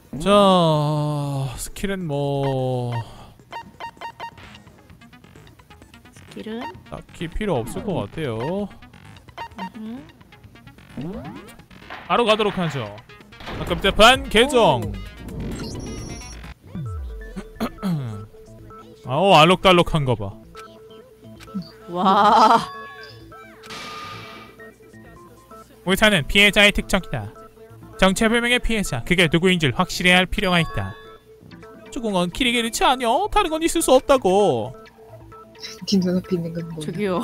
자, 스킬은 뭐 스킬은? 딱히 필요 없을 것 같아요. 음흠. 바로 가도록 하죠. 깜짝반 계정. 아우 알록달록한 거 봐. 와. 우사는 피해자의 특정이다. 정체불명의 피해자, 그게 누구인지를 확실히 할 필요가 있다. 죽은 건 키리기리치 아니여? 다른 건 있을 수 없다고. 네 눈앞에 있는 건 뭐야? 저기요.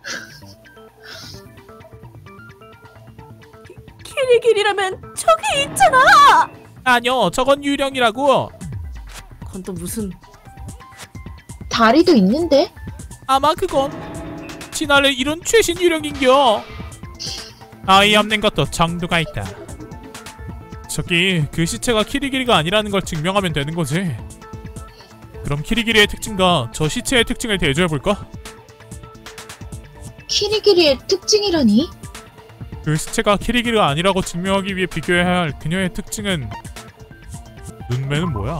키리기리라면 저기 있잖아. 아니요, 저건 유령이라고. 그건 또 무슨? 다리도 있는데? 아마 그건 진화를 이룬 최신 유령인겨. 아이 없는 것도 정도가 있다. 저기 그 시체가 키리기리가 아니라는 걸 증명하면 되는 거지. 그럼 키리기리의 특징과 저 시체의 특징을 대조해볼까? 키리기리의 특징이라니? 그 시체가 키리기리가 아니라고 증명하기 위해 비교해야 할 그녀의 특징은 눈매는 뭐야?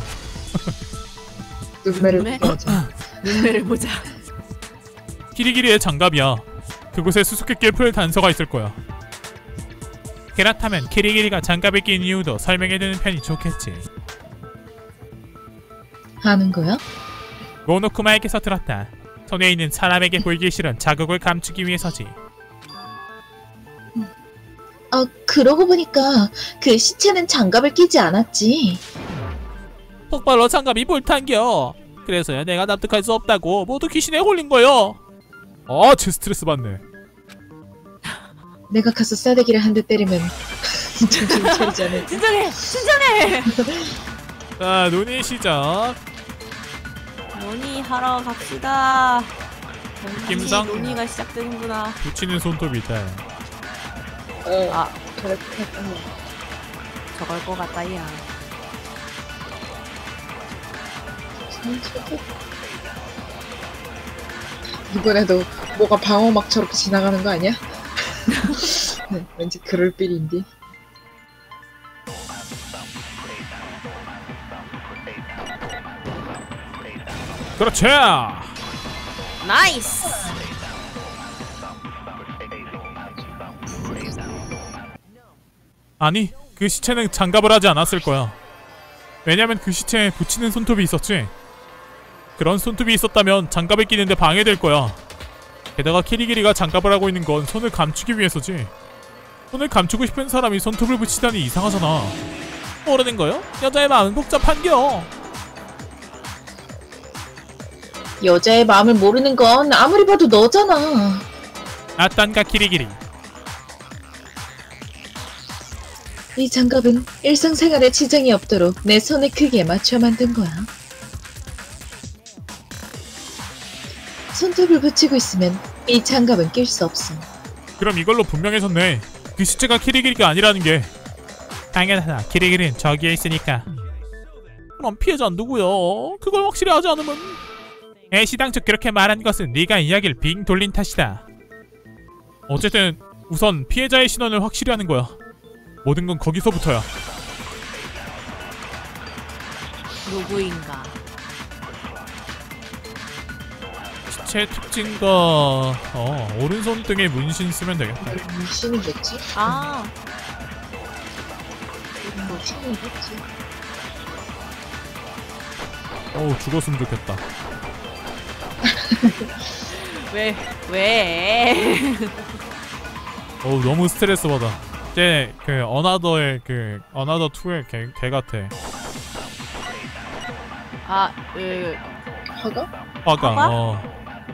눈매를 눈매? 보자. 눈매를 보자. 키리기리의 장갑이야. 그곳에 수수께끼의 풀 단서가 있을 거야. 그렇다면 키리기리가 장갑을 낀 이유도 설명해주는 편이 좋겠지. 하는 거야? 모노쿠마에게서 들었다. 손에 있는 사람에게 보이기 싫은 자극을 감추기 위해서지. 그러고 보니까 그 시체는 장갑을 끼지 않았지. 폭발로 장갑이 불탄겨. 그래서야 내가 납득할 수 없다고 모두 귀신에 홀린 거요. 쟤 스트레스 받네. 내가 가서 싸대기를 한 대 때리면 정신 차리지 않을까? 진정해, 진정해. 자, 논의 시작. 논의하러 갑시다. 김상. 논의가 시작되는구나. 붙이는 손톱이 있다. 아, 그렇겠다. 저걸 것 같다, 야. 이번에도 뭐가 방어막처럼 지나가는 거 아니야? 네, 왠지 그럴 빌인데. 그렇지. 나이스. 아니, 그 시체는 장갑을 하지 않았을 거야. 왜냐면 그 시체에 붙이는 손톱이 있었지. 그런 손톱이 있었다면 장갑을 끼는데 방해될 거야. 게다가 키리기리가 장갑을 하고 있는 건 손을 감추기 위해서지. 손을 감추고 싶은 사람이 손톱을 붙이다니 이상하잖아. 모르는 거요? 여자의 마음은 복잡한겨. 여자의 마음을 모르는 건 아무리 봐도 너잖아. 아딴가 키리기리. 이 장갑은 일상생활에 지장이 없도록 내 손의 크기에 맞춰 만든 거야. 손톱을 붙이고 있으면 이 장갑은 낄 수 없어. 그럼 이걸로 분명해졌네. 그 시체가 키리기리가 아니라는 게. 당연하다. 키리기리는 저기에 있으니까. 그럼 피해자는 누구요? 그걸 확실히 하지 않으면. 애시당초 그렇게 말한 것은 네가 이야기를 빙 돌린 탓이다. 어쨌든 우선 피해자의 신원을 확실히 하는 거야. 모든 건 거기서부터야. 누구인가? 시체 특징과 오른손 등에 문신 쓰면 되겠다. 문신이겠지? 아, 문신이겠지. 죽었으면 좋겠다. 왜? 너무 스트레스 받아. 쟤 그 어나더의 그 어나더 2의 걔 같아. 아, 화가? 화가.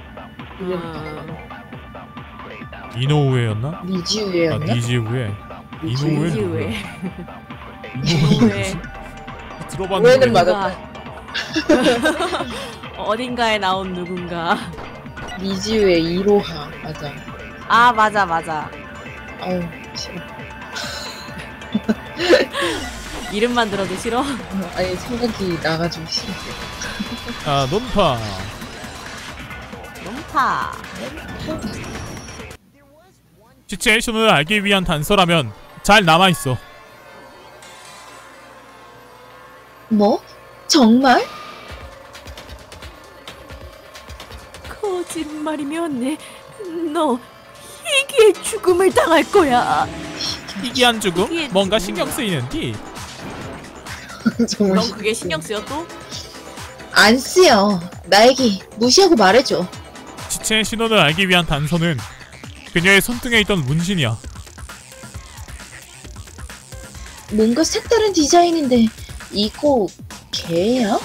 이노우에였나? 니지우에였나? 니지우에. 이노우에. 이지우에. 이노우에. 들어봤는데. 우에는 맞았다. 어딘가에 나온 누군가. 니지우의 이로하. 맞아. 아, 맞아. 아유, 싫어. 이름만 들어도 싫어? 아니, 생각이 나가지고 싫어. 논파. nom파. 시츄에이션을 알기 위한 단서라면 잘 남아있어. 뭐? 정말? 거짓말이면 너 희귀의 죽음을 당할 거야. 희귀한 죽음? 희귀의 뭔가 죽음. 신경 쓰이는디. 정말 넌 그게 신경 쓰여 또? 안 쓰여. 나에게 무시하고 말해줘. 시체의 신원을 알기 위한 단서는 그녀의 손등에 있던 문신이야. 뭔가 색다른 디자인인데 이거 개야?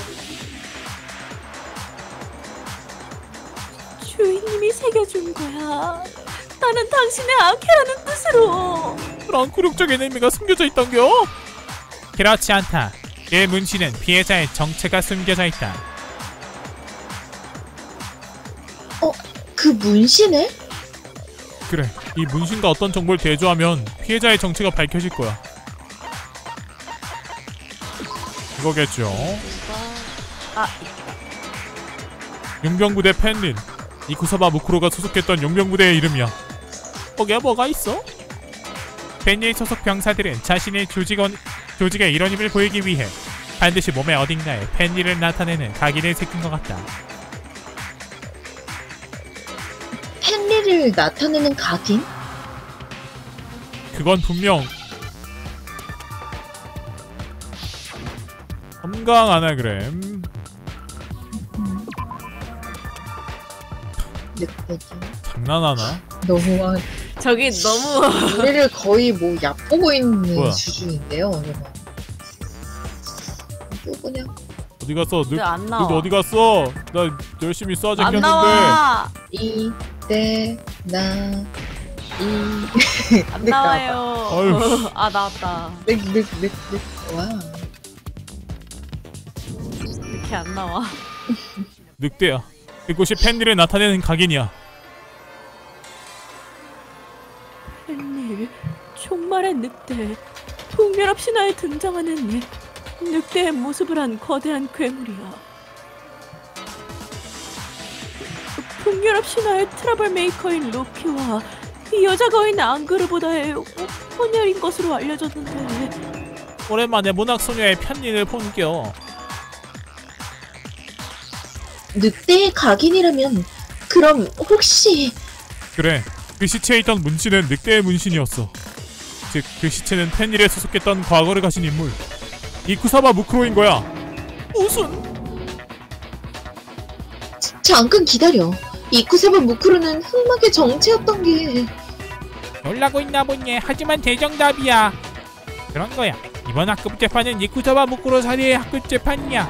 주인님이 새겨준 거야. 나는 당신의 아케라는 뜻으로. 그런 굴욕적인 의미가 숨겨져 있던겨? 그렇지 않다. 이 문신은 피해자의 정체가 숨겨져 있다. 그 문신을? 그래, 이 문신과 어떤 정보를 대조하면 피해자의 정체가 밝혀질 거야. 이거겠죠. 아, 용병부대 펜린. 이쿠사바 무쿠로가 소속했던 용병부대의 이름이야. 거기에 뭐가 있어? 펜릴 소속 병사들은 자신의 조직의 이런 힘을 보이기 위해 반드시 몸의 어딘가에 펜릴을 나타내는 각인을 새긴 것 같다. 헨리를 나타내는 각인? 그건 분명 섬광 아나그램. 늑대기. 장난하나? 너무한. 저기 너무 우리를 거의 뭐 얕보고 있는 뭐야? 수준인데요, 여러분. 또 그냥 어디 갔어? 근데 안 나와. 너 어디 갔어? 나 열심히 쏴 안 쟁겼는데. 나와. 이때 나 안 나와요. 아유. 아 나왔다. 늑. 와. 이렇게 안 나와. 늑대야. 그곳이 펜릴을 나타내는 각인이야. 헨리, 종말의 늑대. 북유럽 신화에 등장하는 늑대의 모습을 한 거대한 괴물이야. 북유럽 신화의 트러블 메이커인 로키와 이 여자 거인 앙그르보다의 혼혈인 것으로 알려졌는데 오랜만에 문학소녀의 편린을 본겨. 늑대의 각인이라면 그럼 혹시 그래, 그 시체에 있던 문신은 늑대의 문신이었어. 즉, 그 시체는 펜릴에 소속했던 과거를 가진 인물 이쿠사바 무크로인 거야. 무슨? 잠깐 기다려. 이쿠사바 무쿠르는 흑막의 정체였던 게 놀라고 있나 보네. 하지만 대정답이야. 그런 거야. 이번 학급 재판은 이쿠사바 무크로 살해의 학급 재판이야.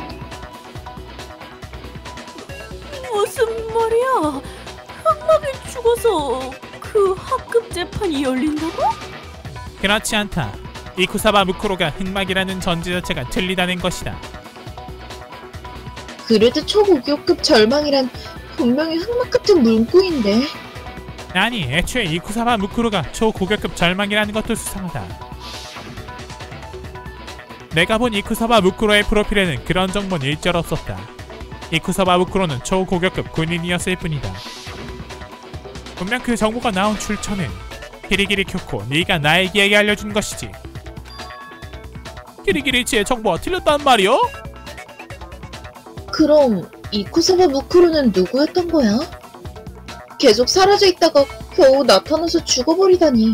무슨 말이야? 흑막이 죽어서 그 학급 재판이 열린다고? 그렇지 않다. 이쿠사바 무크로가 흑막이라는 전제 자체가 틀리다는 것이다. 그래도 초고교급 절망이란 분명히 흑막 같은 문구인데. 아니, 애초에 이쿠사바 무크로가 초고격급 절망이라는 것도 수상하다. 내가 본 이쿠사바 무크로의 프로필에는 그런 정보는 일절 없었다. 이쿠사바 무크로는 초고격급 군인이었을 뿐이다. 분명 그 정보가 나온 출처는 키리기리 쿄코, 네가 나에게 알려준 것이지. 키리기리치의 정보가 틀렸단 말이오? 그럼 이쿠사바 무쿠르는 누구였던 거야? 계속 사라져 있다가 겨우 나타나서 죽어버리다니.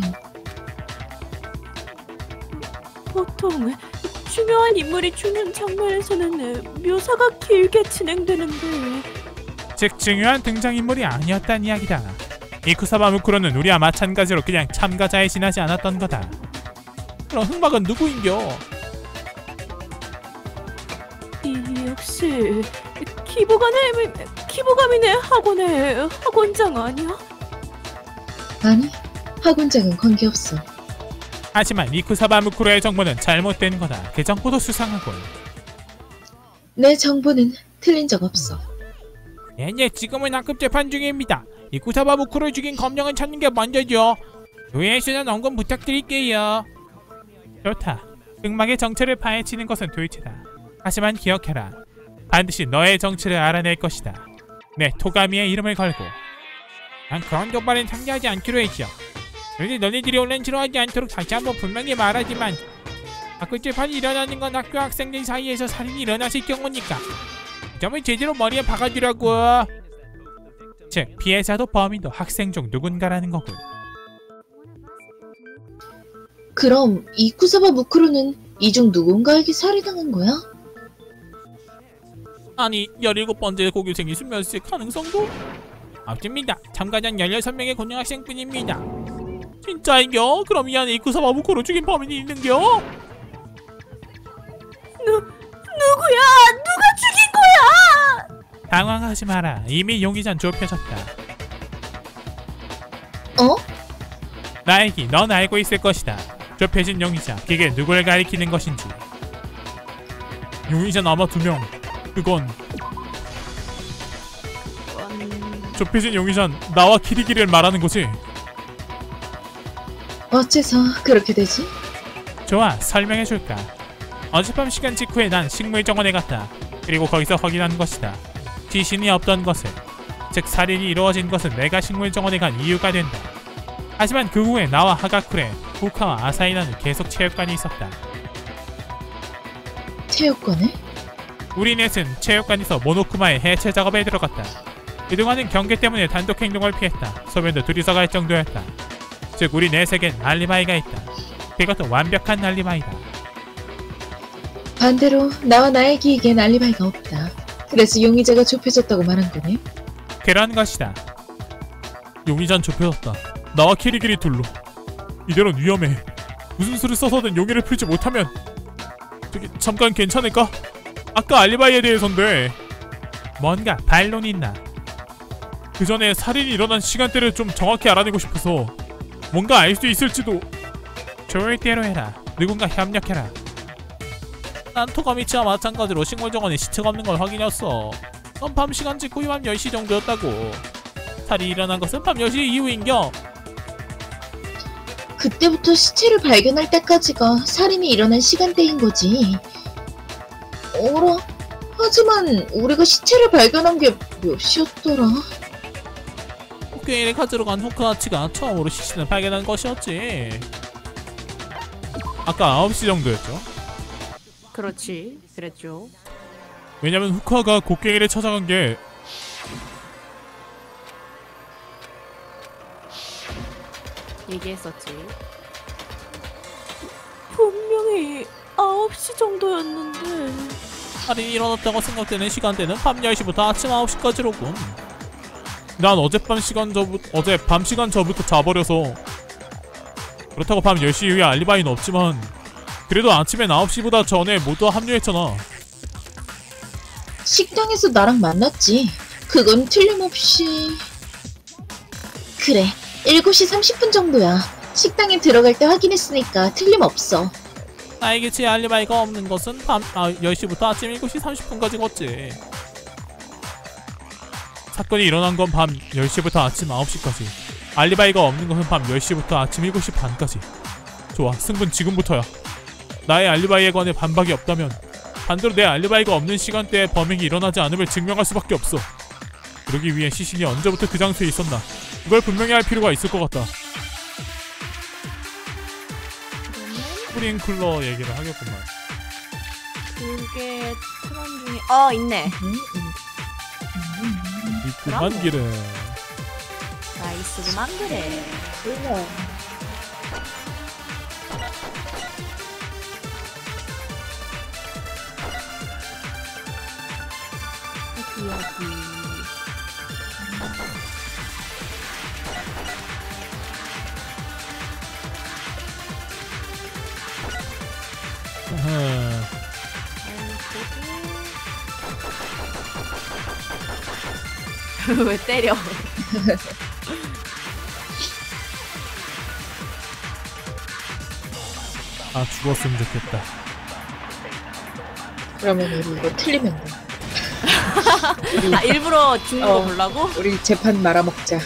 보통 중요한 인물이 죽는 장면에서는 묘사가 길게 진행되는데 즉 중요한 등장인물이 아니었단 이야기다. 이쿠사바 무크로는 우리와 마찬가지로 그냥 참가자에 지나지 않았던 거다. 그럼 흑막은 누구인겨? 이 역시 키보가미네 학원의 학원장 아니야? 아니, 학원장은 관계없어. 하지만 이쿠사바 무크로의 정보는 잘못된 거다. 그 정보도 수상하군. 내 정보는 틀린 적 없어. 네, 지금은 학급 재판 중입니다. 이쿠사바 무크로를 죽인 검령을 찾는 게 먼저죠. 조회수는 언급 부탁드릴게요. 좋다. 흑막의 정체를 파헤치는 것은 도이치다. 하지만 기억해라. 반드시 너의 정체를 알아낼 것이다. 네, 토가미의 이름을 걸고. 난 그런 도발은 상대하지 않기로 했죠. 그런데 너네들이 온라인 싫어하지 않도록 다시 한번 분명히 말하지만 학교 재판이 일어나는 건 학교 학생들 사이에서 살인이 일어났을 경우니까 점을 제대로 머리에 박아주라고. 즉 피해자도 범인도 학생 중 누군가라는 거군. 그럼 이쿠사바 무크루는 이 중 누군가에게 살해당한 거야? 아니 17번째 고교생이 수면실 가능성도? 없습니다. 참가자는 16명의 고등학생뿐입니다. 진짜인겨? 그럼 이 안에 이쿠사바 무크루 죽인 범인이 있는겨? 누구야? 누가 죽인 거야? 당황하지 마라. 이미 용의자는 좁혀졌다. 어? 나에게 넌 알고 있을 것이다. 좁혀진 용의자, 그게 누굴 가리키는 것인지. 용의자는 아마 2명. 그건 좁혀진 용의자는 나와 키리기를 말하는 거지. 어째서 그렇게 되지? 좋아, 설명해줄까. 어젯밤 시간 직후에 난 식물정원에 갔다. 그리고 거기서 확인한 것이다. 지신이 없던 것을. 즉 살인이 이루어진 것은 내가 식물정원에 간 이유가 된다. 하지만 그 후에 나와 하가쿠레, 후카와 아사히나는 계속 체육관에 있었다. 체육관에? 우리 넷은 체육관에서 모노쿠마의 해체 작업에 들어갔다. 그동안은 경계 때문에 단독 행동을 피했다. 소변도 둘이서 갈 정도였다. 즉 우리 넷에겐 알리바이가 있다. 그것도 완벽한 알리바이다. 반대로 나와 나의 기획엔 알리바이가 없다. 그래서 용의자가 좁혀졌다고 말한 거네? 그런 것이다. 용의자는 좁혀졌다. 나와 키리기리 둘로. 이대로는 위험해. 무슨 수를 써서든 용의를 풀지 못하면. 저기 잠깐 괜찮을까? 아까 알리바이에 대해서인데 뭔가 반론이 있나? 그 전에 살인이 일어난 시간대를 좀 정확히 알아내고 싶어서 뭔가 알 수 있을지도. 절대로 해라. 누군가 협력해라. 난 토가미치와 마찬가지로 식물정원에 시체가 없는 걸 확인했어. 넌 밤 시간 직후 밤 10시 정도였다고. 살인이 일어난 것은 밤 10시 이후인겨. 그때부터 시체를 발견할 때까지가 살인이 일어난 시간대인 거지. 어라? 하지만 우리가 시체를 발견한 게 몇 시였더라? 호크에이를 가지러 간 후카치가 처음으로 시신을 발견한 것이었지. 아까 9시 정도였죠. 그렇지, 그랬죠. 왜냐면 후카가 곡괭이를 찾아간 게 얘기했었지. 분명히 9시 정도였는데. 살인이 일어났다고 생각되는 시간대는 밤 10시부터 아침 9시까지로군. 난 어젯밤 시간 전부터 자버려서 그렇다고 밤 10시 이후에 알리바이는 없지만 그래도 아침엔 9시보다 전에 모두 합류했잖아. 식당에서 나랑 만났지. 그건 틀림없이... 그래, 7시 30분 정도야. 식당에 들어갈 때 확인했으니까 틀림없어. 나에게 제 알리바이가 없는 것은 밤 10시부터 아침 7시 30분까지겠지. 사건이 일어난 건 밤 10시부터 아침 9시까지. 알리바이가 없는 것은 밤 10시부터 아침 7시 반까지. 좋아, 승부는 지금부터야. 나의 알리바이에 관해 반박이 없다면 반대로 내 알리바이가 없는 시간대에 범행이 일어나지 않음을 증명할 수밖에 없어. 그러기 위해 시신이 언제부터 그 장소에 있었나, 이걸 분명히 할 필요가 있을 것 같다. 스프링클러 얘기를 하겠구만. 그게 트런 중에 있네. 있구만 기래. 나이스구만 그래. 여기. 왜 때려? 아, 죽었으면 좋겠다. 그러면 우리 이거 틀리면 돼. 아, 일부러 죽는 거 보려고? 우리 재판 말아먹자.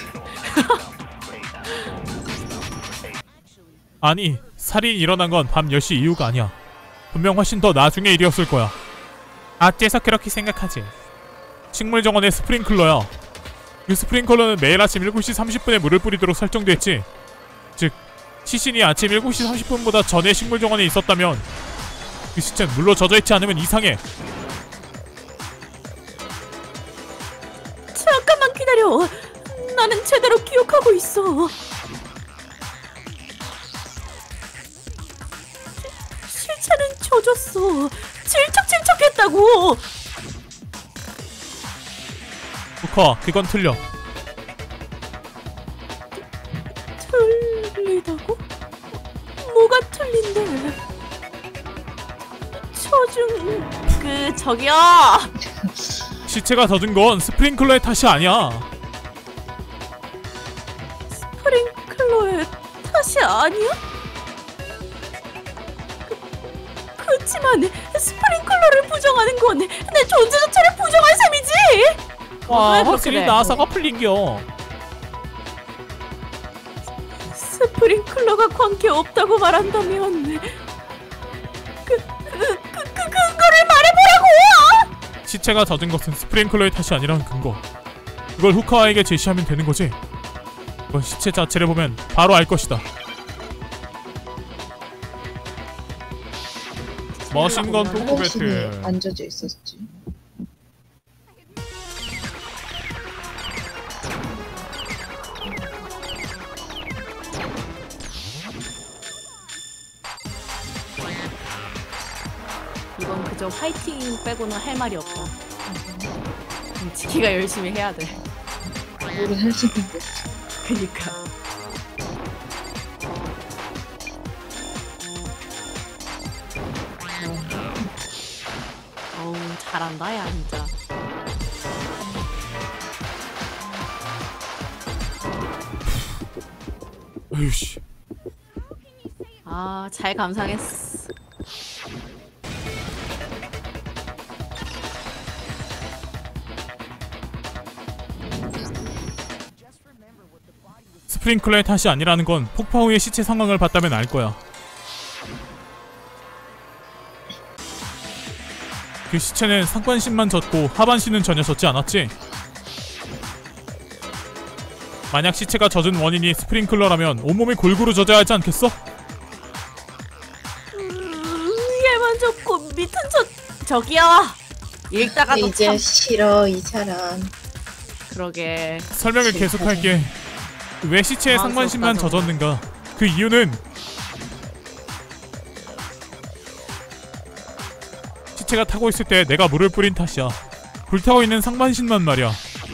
아니, 살인이 일어난 건 밤 10시 이후가 아니야. 분명 훨씬 더 나중의 일이었을 거야. 어째서 그렇게 생각하지? 식물정원의 스프링클러야. 그 스프링클러는 매일 아침 7시 30분에 물을 뿌리도록 설정됐지. 즉, 시신이 아침 7시 30분보다 전에 식물정원에 있었다면 그 시체는 물로 젖어있지 않으면 이상해. 잠깐만 기다려. 나는 제대로 기억하고 있어. 실체는 젖었어. 질척질척했다고. 후커, 그건 틀려. 틀리다고? 뭐가 틀린데? 저기요. 시체가 젖은 건 스프링클러의 탓이 아니야. 스프링클러의 탓이 아니야? 그치만 스프링클러를 부정하는 건 내 존재 자체를 부정한 셈이지. 와, 그래, 확실히 그래. 나사가 풀린겨. 스프링클러가 관계없다고 말한다면 그거를 말해보라고! 시체가 젖은 것은 스프링클러의 탓이 아니라는 근거. 그걸 후카와에게 제시하면 되는 거지. 그건 시체 자체를 보면 바로 알 것이다. 머신건 토크 화장실에 배틀. 앉아져 있었지. 이건 그저 화이팅 빼고는 할 말이 없다. 지키가 열심히 해야 돼. 뭐를 할 수 있는데. 그니까. 어우 잘한다 야 진짜. 에휴씨. 아 잘 감상했어. 스프링클러의 탓이 아니라는 건 폭파 후의 시체 상황을 봤다면 알 거야. 그 시체는 상반신만 젖고 하반신은 전혀 젖지 않았지? 만약 시체가 젖은 원인이 스프링클러라면 온몸이 골고루 젖어야 하지 않겠어? 위에만 젖고 밑은 저기요. 읽다가도 이제 참. 싫어 이 사람. 그러게. 설명을 계속할게. 왜 시체의 상반신만 젖었는가? 그 이유는 시체가 타고 있을 때 내가 물을 뿌린 탓이야. 불타고 있는 상반신만 말이야.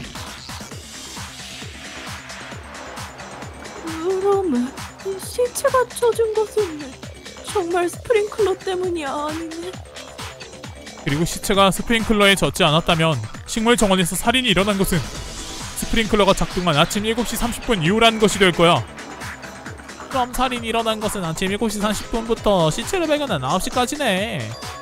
그러면 이 시체가 젖은 것은 정말 스프링클러 때문이 아니네. 그리고 시체가 스프링클러에 젖지 않았다면 식물 정원에서 살인이 일어난 것은 스프링클러가 작동한 아침 7시 30분 이후라는 것이 될 거야. 그럼 살인이 일어난 것은 아침 7시 30분부터 시체를 발견한 9시까지네.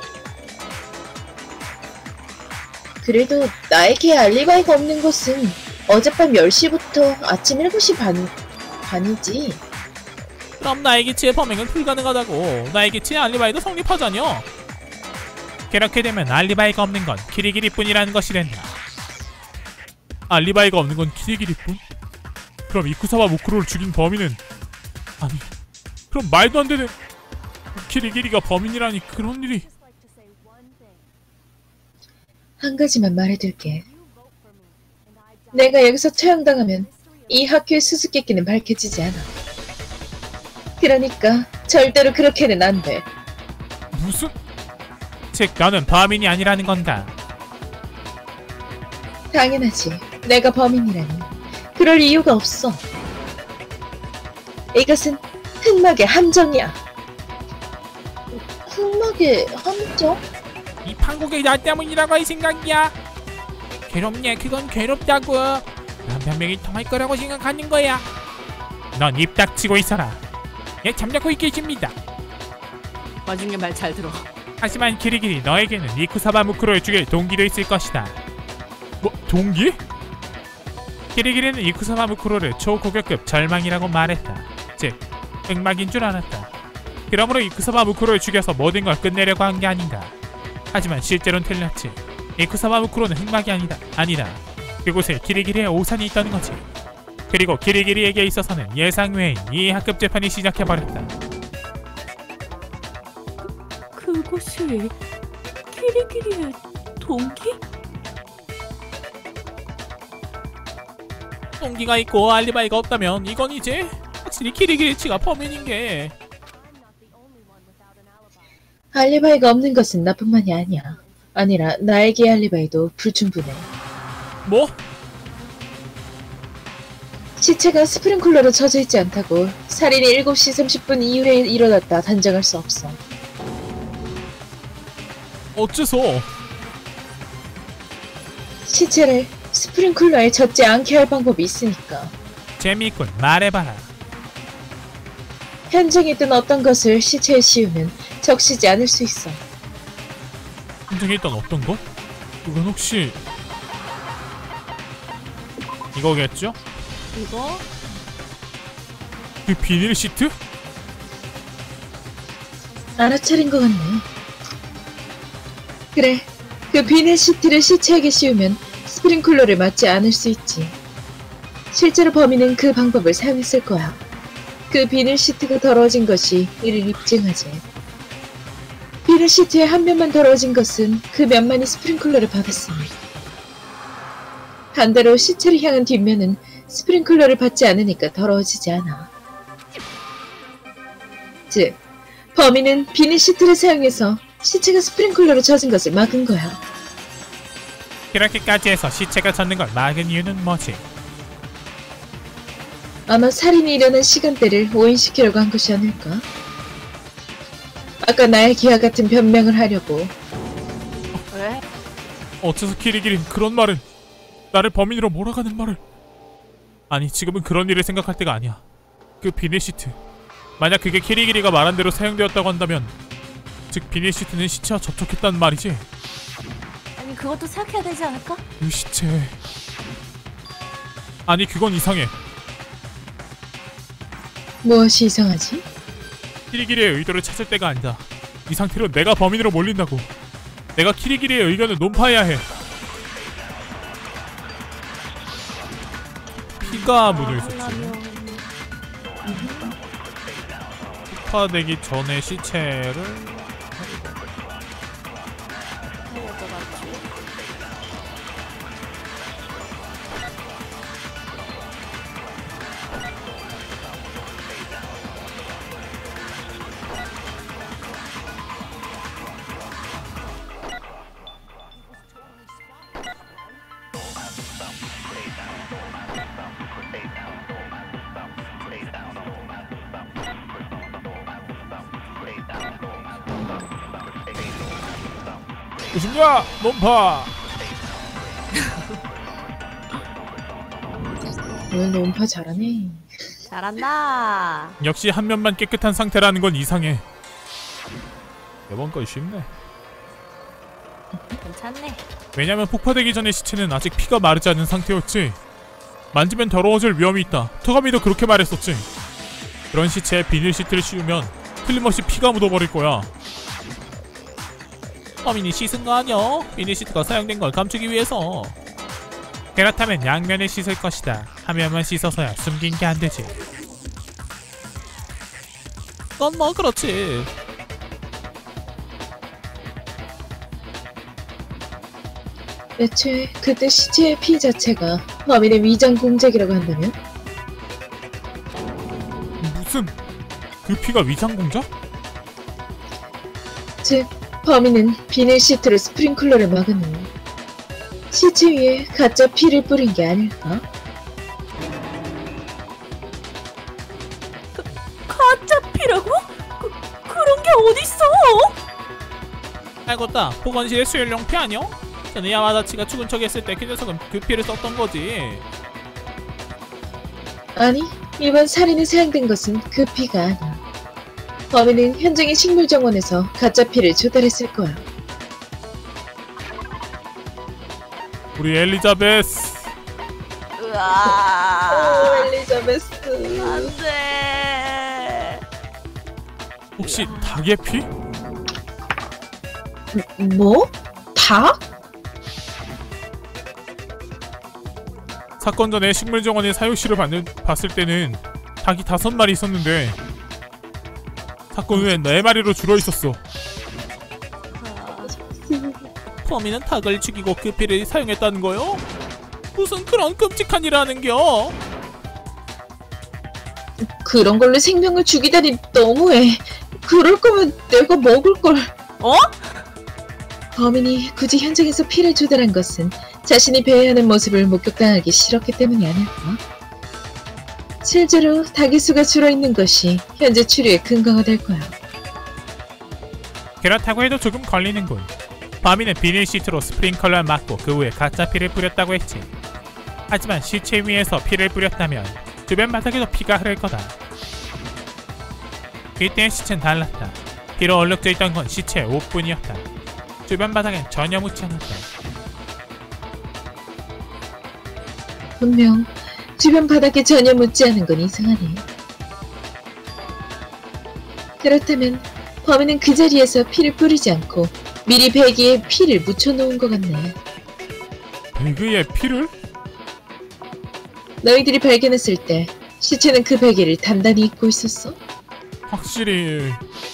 그래도 나에게 알리바이가 없는 것은 어젯밤 10시부터 아침 7시 반이지. 그럼 나의 기치의 범행은 불가능하다고. 나의 기치의 알리바이도 성립하자뇨. 그렇게 되면 알리바이가 없는 건 키리기리뿐이라는 것이 된다. 알리바이가 없는 건 키리기리뿐? 그럼 이쿠사와 무쿠로를 죽인 범인은 아니 그럼 말도 안 되는 키리기리가 범인이라니. 그런 일이. 한 가지만 말해둘게. 내가 여기서 처형당하면 이 학교의 수수께끼는 밝혀지지 않아. 그러니까 절대로 그렇게는 안 돼. 무슨? 즉 너는 범인이 아니라는 건가? 당연하지. 내가 범인이라니. 그럴 이유가 없어. 이것은 흑막의 함정이야. 흑막의 함정? 이 판국이 나 때문이라고 할 생각이야? 괴롭냐? 그건 괴롭다고. 난 변명이 통할 거라고 생각하는 거야. 넌 입 닥치고 있어라. 예, 잠자코 있겠습니다. 와중에 말 잘 들어. 하지만 키리기리 너에게는 이쿠사바 무쿠로를 죽일 동기도 있을 것이다. 뭐? 동기? 키리기리는 이쿠사바 무쿠로를 초고격급 절망이라고 말했다. 즉, 흑막인 줄 알았다. 그러므로 이쿠사바 무쿠로를 죽여서 모든 걸 끝내려고 한 게 아닌가. 하지만 실제로는 틀렸지. 이쿠사바 무쿠로는 흑막이 아니다. 그곳에 키리기리의 오산이 있다는 거지. 그리고 키리기리에게 있어서는 예상 외인 이 학급 재판이 시작해버렸다. 그것이 키리키리의 동기? 동기가 있고 알리바이가 없다면 이건 이제 확실히 키리기리치가 범인인 게. 알리바이가 없는 것은 나뿐만이 아니라 나에게 알리바이도 불충분해. 뭐? 시체가 스프링쿨러로 젖어 있지 않다고 살인이 7시 30분 이후에 일어났다 단정할 수 없어. 어째서? 시체를 스프링쿨러에 젖지 않게 할 방법이 있으니까. 재미있군. 말해봐라. 현장에 있던 어떤 것을 시체에 씌우면 적시지 않을 수 있어. 현장에 있던 어떤 거? 그건 혹시 이거겠죠? 이거? 그 비닐 시트? 알아차린 것 같네. 그래, 그 비닐 시트를 시체에게 씌우면 스프링쿨러를 맞지 않을 수 있지. 실제로 범인은 그 방법을 사용했을 거야. 그 비닐 시트가 더러워진 것이 이를 입증하지. 비닐 시트의 한 면만 더러워진 것은 그 면만이 스프링쿨러를 받았으니. 반대로 시체를 향한 뒷면은 스프링쿨러를 받지 않으니까 더러워지지 않아. 즉, 범인은 비닐 시트를 사용해서 시체가 스프링쿨러로 젖은 것을 막은 거야. 그렇게까지 해서 시체가 젖는 걸 막은 이유는 뭐지? 아마 살인이 일어난 시간대를 오인시키려고 한 것이 아닐까? 아까 나의 기와 같은 변명을 하려고. 왜? 어째서 키리기린 그런 말을, 나를 범인으로 몰아가는 말을. 아니, 지금은 그런 일을 생각할 때가 아니야. 그 비닐 시트, 만약 그게 키리기리가 말한 대로 사용되었다고 한다면, 즉 비닐 시트는 시체와 접촉했단 말이지. 아니 그것도 생각해야 되지 않을까? 그 시체... 아니, 그건 이상해. 무엇이 이상하지? 키리기리의 의도를 찾을 때가 아니다. 이 상태로 내가 범인으로 몰린다고. 내가 키리기리의 의견을 논파해야 해. 피가 묻어있었지. 폭파되기 전에 시체를... 무슨가 논파. 오늘 논파 잘하네. 잘한다. 역시 한 면만 깨끗한 상태라는 건 이상해. 이번 건 쉽네. 괜찮네. 왜냐면 폭파되기 전에 시체는 아직 피가 마르지 않은 상태였지. 만지면 더러워질 위험이 있다. 토가미도 그렇게 말했었지. 그런 시체에 비닐 시트를 씌우면 틀림없이 피가 묻어버릴 거야. 범인이 씻은 거 아니야? 비닐 시트가 사용된 걸 감추기 위해서. 그렇다면 양면을 씻을 것이다. 한 면만 씻어서야 숨긴 게 안 되지. 넌 뭐 그렇지. 애초에 그때 시체의 피 자체가 범인의 위장 공작이라고 한다면? 무슨... 그 피가 위장 공작? 즉, 범인은 비닐 시트로 스프링클러를 막은 후 시체 위에 가짜 피를 뿌린 게 아닐까? 가짜 피라고? 그런 게 어딨어? 알고 있다. 보건실의 수혈용 피 아니야? 전에 야마다치가 죽은 척 했을 때 그 녀석은 그 피를 썼던 거지. 아니, 이번 살인에 사용된 것은 그 피가 아니야. 범인은 현장의 식물정원에서 가짜 피를 조달했을 거야. 우리 엘리자베스. 으아. 엘리자베스. 안돼. 혹시 닭의 피? 뭐? 닭? 사건 전에 식물정원의 사육실을 봤을 때는 닭이 5마리 있었는데 사건 후엔 4마리로 줄어 있었어. 범인은 닭을 죽이고 그 피를 사용했다는 거요? 무슨 그런 끔찍한 일 하는겨? 그런 걸로 생명을 죽이다니 너무해. 그럴 거면 내가 먹을 걸. 어? 범인이 굳이 현장에서 피를 조달한 것은 자신이 배회하는 모습을 목격당하기 싫었기 때문이 아닐까? 실제로 닭의 수가 줄어있는 것이 현재 추리의 근거가 될 거야. 그렇다고 해도 조금 걸리는군. 범인은 비닐 시트로 스프링클러를 막고 그 후에 가짜 피를 뿌렸다고 했지. 하지만 시체 위에서 피를 뿌렸다면 주변 바닥에도 피가 흐를 거다. 그때의 시체는 달랐다. 피로 얼룩져 있던 건 시체의 옷뿐이었다. 주변 바닥엔 전혀 묻지 않았다. 분명 주변 바닥에 전혀 묻지 않은 건 이상하네. 그렇다면 범인은 그 자리에서 피를 뿌리지 않고 미리 배기에 피를 묻혀놓은 것 같네. 배그의 피를? 너희들이 발견했을 때 시체는 그 베개를 단단히 입고 있었어? 확실히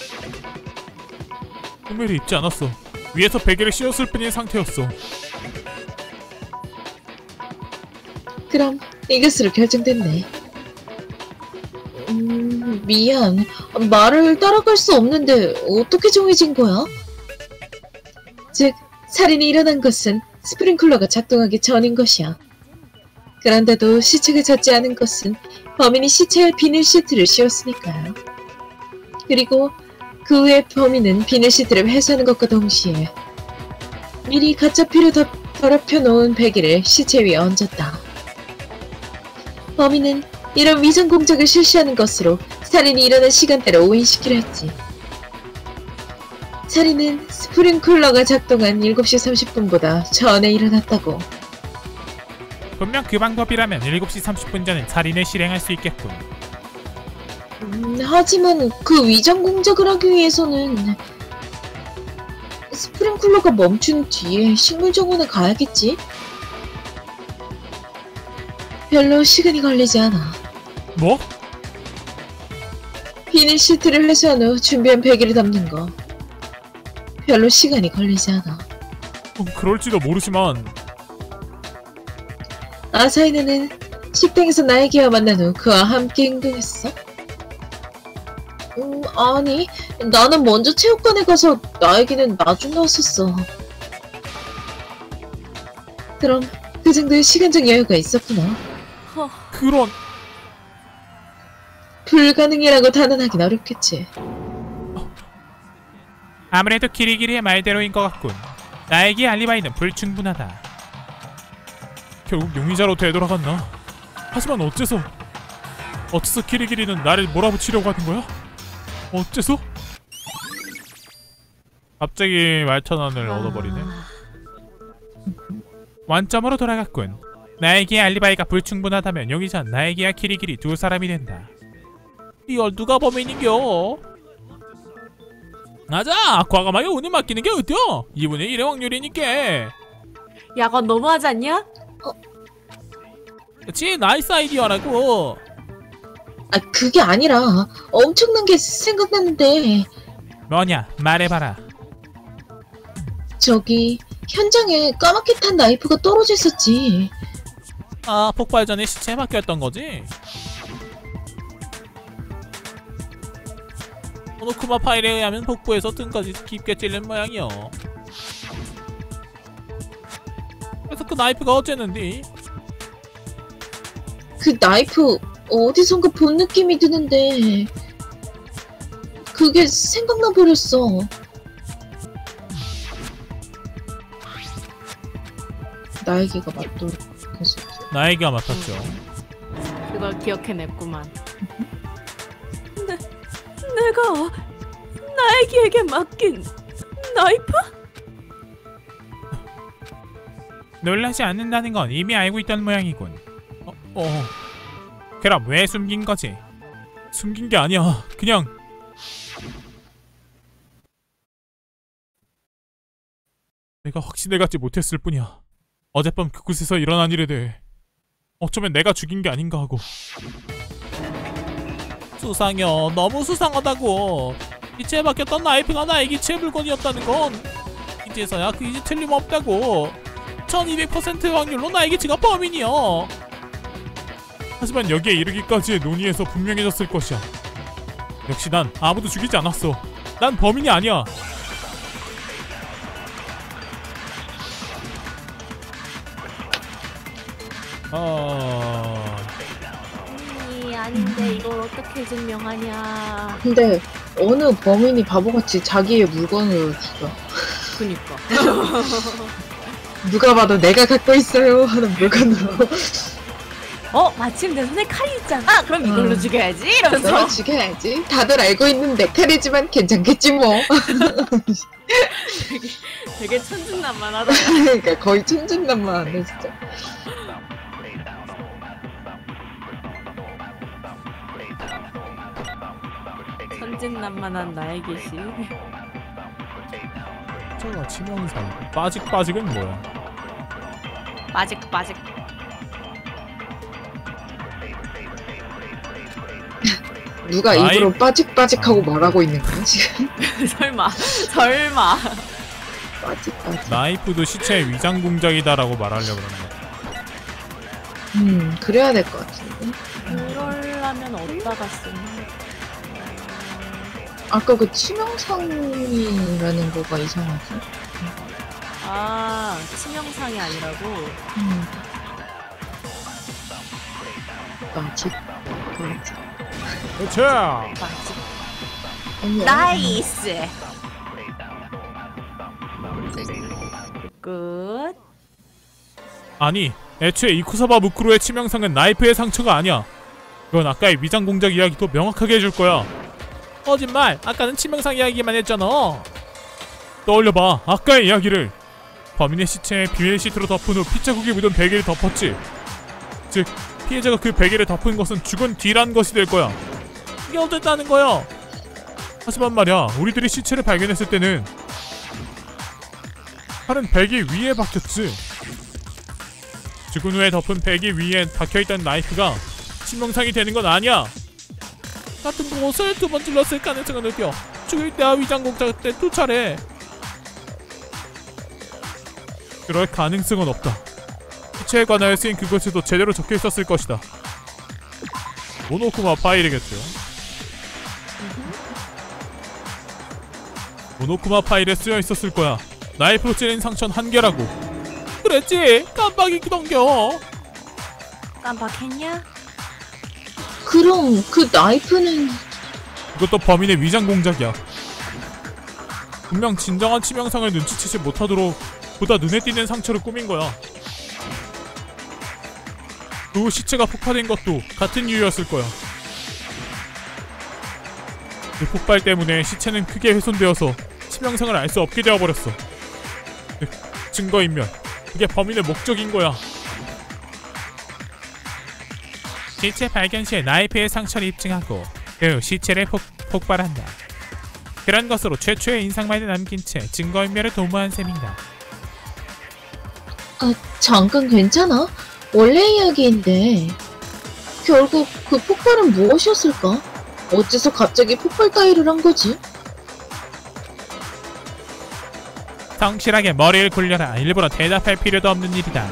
소멸이 입지 않았어. 위에서 베개를 씌웠을 뿐인 상태였어. 그럼 이것으로 결정됐네. 미안. 말을 따라갈 수 없는데 어떻게 정해진 거야? 즉, 살인이 일어난 것은 스프링클러가 작동하기 전인 것이야. 그런데도 시체가 젖지 않은 것은 범인이 시체에 비닐 시트를 씌웠으니까요. 그리고 그 후에 범인은 비닐 시트를 회수하는 것과 동시에 미리 가짜 피를 더럽혀 놓은 베개를 시체 위에 얹었다. 범인은 이런 위장 공작을 실시하는 것으로 살인이 일어난 시간대를 오인시키려 했지. 살인은 스프링클러가 작동한 7시 30분보다 전에 일어났다고. 분명 그 방법이라면 7시 30분 전에 살인을 실행할 수 있겠군. 하지만 그 위장 공작을 하기 위해서는 스프링클러가 멈춘 뒤에 식물정원에 가야겠지? 별로 시간이 걸리지 않아. 뭐? 비닐 시트를 회수한 후 준비한 베개를 담는 거. 별로 시간이 걸리지 않아. 그럴지도 모르지만 아사히는 식당에서 나에게와 만난 후 그와 함께 행동했어? 아니, 나는 먼저 체육관에 가서 나에게는 나중 나왔었어. 그럼 그 정도의 시간적 여유가 있었구나. 그런... 불가능이라고 단언하긴 어렵겠지. 아무래도 키리기리의 말대로인 것 같군. 나에게 알리바이는 불충분하다. 결국 용의자로 되돌아갔나? 하지만 어째서 키리기리는 나를 몰아붙이려고 하는 거야? 어째서? 갑자기 말천원을 얻어버리네. 완점으로 돌아갔군. 나에게 알리바이가 불충분하다면 용의자는 나에게야 키리기리 두 사람이 된다. 이걸 누가 범인이겨? 맞아! 과감하게 운을 맡기는 게 어때요? 2분의 1의 확률이니까. 야, 그건 너무하지 않냐? 그치? 나이스 아이디어라고. 그게 아니라 엄청난 게 생각났는데. 뭐냐? 말해봐라. 저기 현장에 까맣게 탄 나이프가 떨어져 있었지. 아, 폭발 전에 시체에 박혔던 거지? 오노쿠마 파일에 의하면 복부에서 등까지 깊게 찔린 모양이요. 그래서 그 나이프가 어쨌는디? 그 나이프 어디선가 본 느낌이 드는데 그게 생각나 버렸어. 나에게가 맞돌겠었지. 나에게가 맡았죠. 그걸 기억해냈구만. 내가 나에게에게 맡긴 나이프? 놀라지 않는다는 건 이미 알고 있던 모양이군. 그럼 왜 숨긴 거지? 숨긴 게 아니야. 그냥 내가 확신을 갖지 못했을 뿐이야. 어젯밤 그곳에서 일어난 일에 대해 어쩌면 내가 죽인 게 아닌가 하고. 수상해. 너무 수상하다고. 기체에 박혔던 나이프가 나의 기체 물건이었다는 건 이제서야 그 이제 틀림없다고. 1200% 확률로 나에게치가 범인이여. 하지만 여기에 이르기까지의 논의에서 분명해졌을 것이야. 역시 난 아무도 죽이지 않았어. 난 범인이 아니야. 아닌데 이걸 어떻게 증명하냐. 근데 어느 범인이 바보같이 자기의 물건으로 죽여. 그니까. 누가 봐도 내가 갖고 있어요 하는 물건으로. 마침 내 손에 칼이 있잖아. 그럼 이걸로 죽여야지. 이러면서. 너를 죽여야지. 다들 알고 있는 내 칼이지만 괜찮겠지 뭐. 되게 천진난만하다. 그러니까 거의 천진난만하네 진짜. 천진난만한 나에게시. 저거 치명상. 빠직빠직은 뭐야? 빠직. 누가 나이- 입으로 빠직빠직하고 말하고 있는 거야 지금? 설마. 빠직빠직. 나이프도 시체의 위장 공작이다라고 말하려고 그러는 그래야 될 것 같은데. 그러려면 어디다가 쓰나? 아까 그 치명상이라는 거가 이상하지? 치명상이 아니라고? 빠직. 그렇지. 빠직. 아니야. 나이스. 끝. 아니, 애초에 이쿠사바 무쿠로의 치명상은 나이프의 상처가 아니야. 그건 아까의 위장 공작 이야기도 명확하게 해줄 거야. 거짓말! 아까는 치명상 이야기만 했잖아. 떠올려봐, 아까의 이야기를. 범인의 시체에 비닐 시트로 덮은 후 피자국이 묻은 베개를 덮었지. 즉, 피해자가 그 베개를 덮은 것은 죽은 뒤란 것이 될 거야. 이게 어쨌다는 거야. 하지만 말이야, 우리들이 시체를 발견했을 때는 칼은 베개 위에 박혔지. 죽은 후에 덮은 베개 위에 박혀있던 나이프가 치명상이 되는 건 아니야. 같은 곳을 두 번 찔렀을 가능성을 느껴. 죽일 때와 위장 공작 때 2차례. 그럴 가능성은 없다. 시체에 관하여 쓰인 그것에도 제대로 적혀 있었을 것이다. 모노쿠마 파일이겠죠. 모노쿠마 파일에 쓰여 있었을 거야. 나이프로 찌른 상처는 1개라고. 그랬지. 깜빡이 넘겨. 깜빡했냐? 그럼 그 나이프는 이것도 범인의 위장 공작이야. 분명 진정한 치명상을 눈치채지 못하도록 보다 눈에 띄는 상처를 꾸민 거야. 그 후 시체가 폭파된 것도 같은 이유였을 거야. 그 폭발 때문에 시체는 크게 훼손되어서 치명상을 알 수 없게 되어버렸어. 증거인멸. 그게 범인의 목적인 거야. 시체 발견 시에 나이프의 상처를 입증하고 그 후 시체를 폭발한다. 그런 것으로 최초의 인상만을 남긴 채 증거인멸을 도모한 셈인가. 잠깐 괜찮아? 원래 이야기인데 결국 그 폭발은 무엇이었을까? 어째서 갑자기 폭발 따위를 한 거지? 성실하게 머리를 굴려라. 일부러 대답할 필요도 없는 일이다.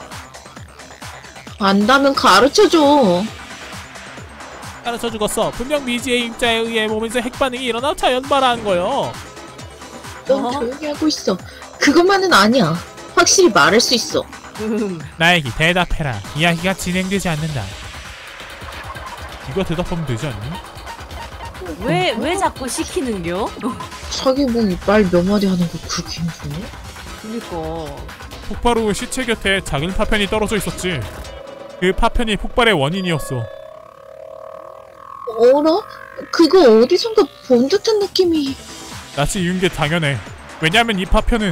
안다면 가르쳐줘. 가르쳐 죽었어. 분명 미지의 입자에 의해 몸에서 핵반응이 일어나 자연 발화한 거요. 넌 조용히 하고 있어. 그것만은 아니야. 확실히 말할 수 있어. 나에게 대답해라. 이야기가 진행되지 않는다. 이거 대답하면 되지 않니? 왜 자꾸 시키는겨? 자기 뭐 말 몇 마디 하는 거 그렇게 힘드네? 그니까. 폭발 후 시체 곁에 작은 파편이 떨어져 있었지. 그 파편이 폭발의 원인이었어. 어라? 그거 어디선가 본 듯한 느낌이. 낯이 이은 게 당연해. 왜냐면 이 파편은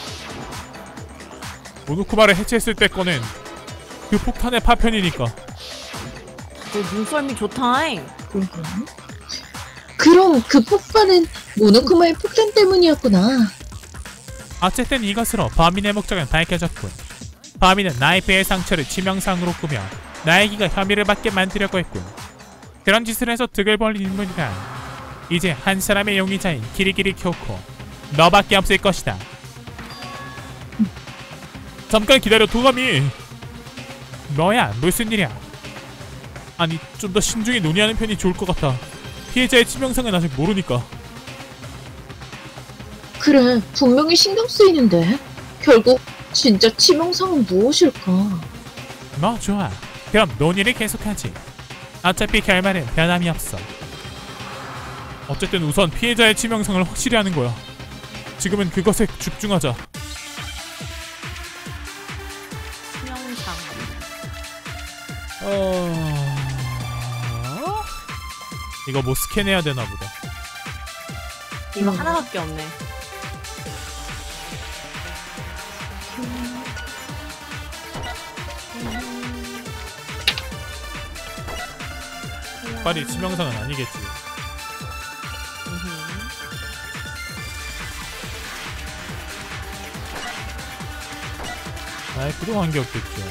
모노쿠마를 해체했을 때 꺼낸 그 폭탄의 파편이니까. 너 눈썰미 좋다잉. 그럼 그 폭발은 모노쿠마의 폭탄 때문이었구나. 어쨌든 이것으로 범인의 목적은 밝혀졌군. 범인은 나이프의 상처를 치명상으로 꾸며 나에게가 혐의를 받게 만들려고 했군. 그런 짓을 해서 득을 벌린 인물이란 이제 한 사람의 용의자인 기리기리 쿄코 너밖에 없을 것이다. 잠깐 기다려 도가미. 뭐야 무슨 일이야? 아니 좀 더 신중히 논의하는 편이 좋을 것 같아. 피해자의 치명상은 아직 모르니까. 그래, 분명히 신경 쓰이는데. 결국 진짜 치명상은 무엇일까? 뭐 좋아. 그럼 논의를 계속하지. 어차피 결말은 변함이 없어. 어쨌든 우선 피해자의 치명상을 확실히 하는 거야. 지금은 그것에 집중하자. 치명상. 이거 뭐 스캔해야 되나 보다. 이거 하나밖에 없네. 빨리 치명상은 아니겠지. 아이 그도 관계없겠죠.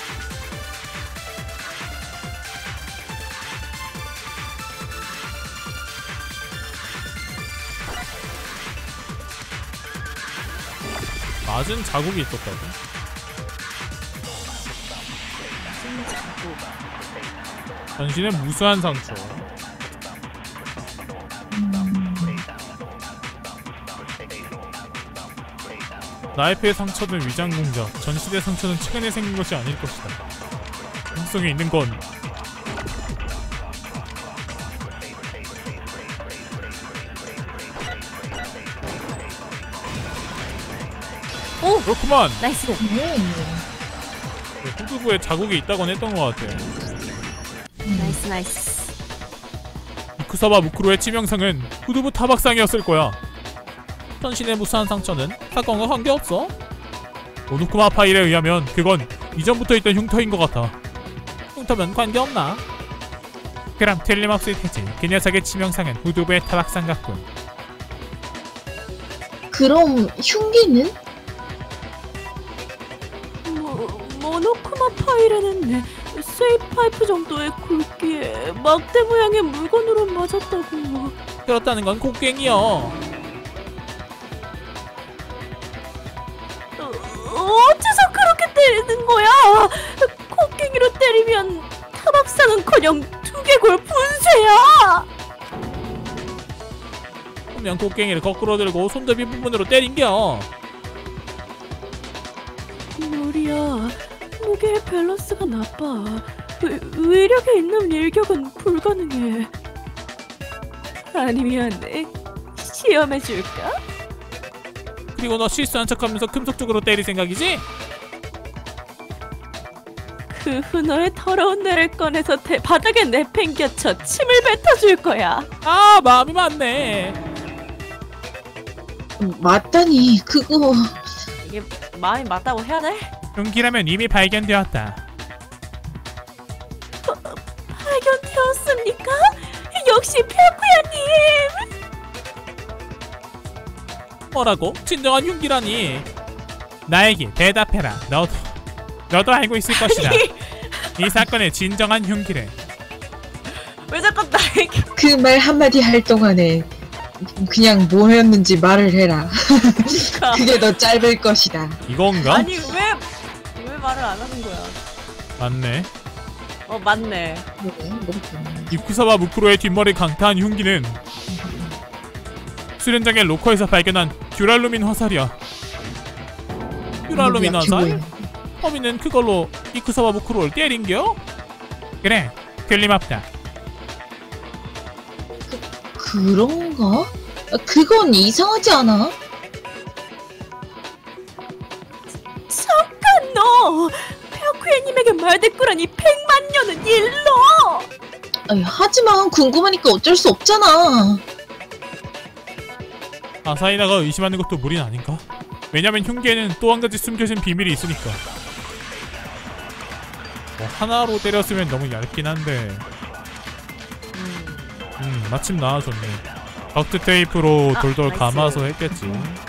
맞은 자국이 있었다고? 전신에 무수한 상처. 나이프의 상처는 위장 공작, 전신의 상처는 최근에 생긴 것이 아닐 것이다. 가능성이 있는 건 오! 그렇구만. 나이스. 후두부에 자국이 있다곤 했던 것 같아. 나이스. 이쿠사바 무쿠로의 치명상은 후두부 타박상이었을 거야. 전신의 무수한 상처는 사건과 관계없어. 오누쿠마 파일에 의하면 그건 이전부터 있던 흉터인 것 같아. 흉터면 관계없나? 그럼 틀림없을 테지. 그 녀석의 치명상은 후두부의 타박상 같군. 그럼 흉기는? 모노쿠마 파일에는 세이프 파이프 정도의 굵기에 막대 모양의 물건으로 맞았다고. 그렇다는 건 곡괭이요. 어째서 그렇게 때리는 거야? 곡괭이로 때리면 타박상은커녕 두개골 분쇄야. 그냥 곡괭이를 거꾸로 들고 손잡이 부분으로 때린겨. 무리야, 무게의 밸런스가 나빠. 위력에 있는 일격은 불가능해. 아니면 시험해줄까? 그리고 너 실수한 척하면서 금속적으로 때릴 생각이지? 그 후 너의 더러운 뇌를 꺼내서 바닥에 내팽겨쳐 침을 뱉어줄 거야. 아 마음이 맞네. 맞다니, 그거... 이게 마음이 맞다고 해야 돼? 흉기라면 이미 발견되었다. 발견되었습니까? 역시 펴쿠야님! 뭐라고? 진정한 흉기라니. 나에게 대답해라. 너도 알고 있을 것이다. 이 사건의 진정한 흉기를. 왜 자꾸 나에게... 그 말 한마디 할 동안에 그냥 뭐였는지 말을 해라. 그게 더 짧을 것이다. 이건가? 아니 왜 말을 안 하는 거야? 맞네. 맞네. 이쿠사와 무쿠로의 뒷머리 강타한 흉기는 수련장의 로커에서 발견한 듀랄루민 화살이야. 듀랄루민 화살? 허미는 그걸로 이쿠사와 무쿠로를 때린겨? 그래, 틀림없다. 그런가? 그건 이상하지 않아? 잠깐 너! 펴쿠야님에게 말대꾸라니 100만 년은 일러! 아니, 하지만 궁금하니까 어쩔 수 없잖아. 아사히나가 의심하는 것도 무리는 아닌가? 왜냐면 흉기에는 또 한 가지 숨겨진 비밀이 있으니까. 뭐 하나로 때렸으면 너무 얇긴 한데 마침 나와줬네. 덕트 테이프로 돌돌 감아서 했겠지.